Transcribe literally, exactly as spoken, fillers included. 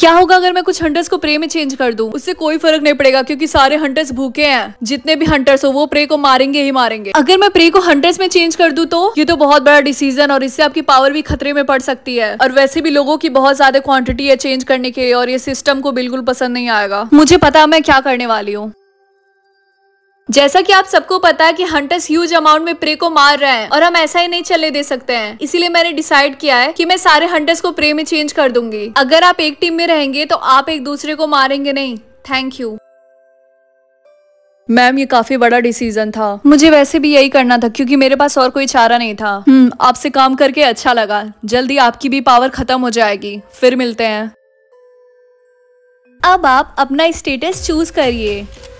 क्या होगा अगर मैं कुछ हंटर्स को प्रे में चेंज कर दूं? उससे कोई फर्क नहीं पड़ेगा क्योंकि सारे हंटर्स भूखे हैं। जितने भी हंटर्स हो वो प्रे को मारेंगे ही मारेंगे। अगर मैं प्रे को हंटर्स में चेंज कर दूं तो ये तो बहुत बड़ा डिसीजन और इससे आपकी पावर भी खतरे में पड़ सकती है। और वैसे भी लोगों की बहुत ज्यादा क्वांटिटी है चेंज करने के और ये सिस्टम को बिल्कुल पसंद नहीं आएगा। मुझे पता मैं क्या करने वाली हूँ। जैसा कि आप सबको पता है कि हंटर्स ह्यूज अमाउंट में प्रे को मार रहे हैं और हम ऐसा ही नहीं चलने दे सकते हैं। इसीलिए मैंने डिसाइड किया है कि मैं सारे हंटर्स को प्रे में चेंज कर दूंगी। अगर आप एक टीम में रहेंगे तो आप एक दूसरे को मारेंगे नहीं। थैंक यू मैम, ये काफी बड़ा डिसीजन था। मुझे वैसे भी यही करना था क्योंकि मेरे पास और कोई चारा नहीं था। हम्म आपसे काम करके अच्छा लगा। जल्दी आपकी भी पावर खत्म हो जाएगी। फिर मिलते हैं। अब आप अपना स्टेटस चूज करिए।